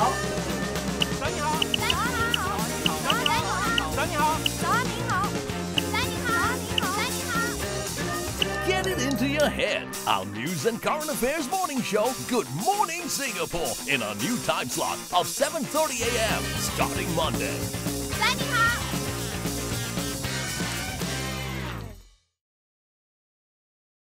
好。早安你好。早安你好。早安你好。早安你好。早安你好。早安你好。早安你好。 Get it into your head. Our news and current affairs morning show, Good Morning Singapore, in a new time slot of 7:30 a.m. starting Monday.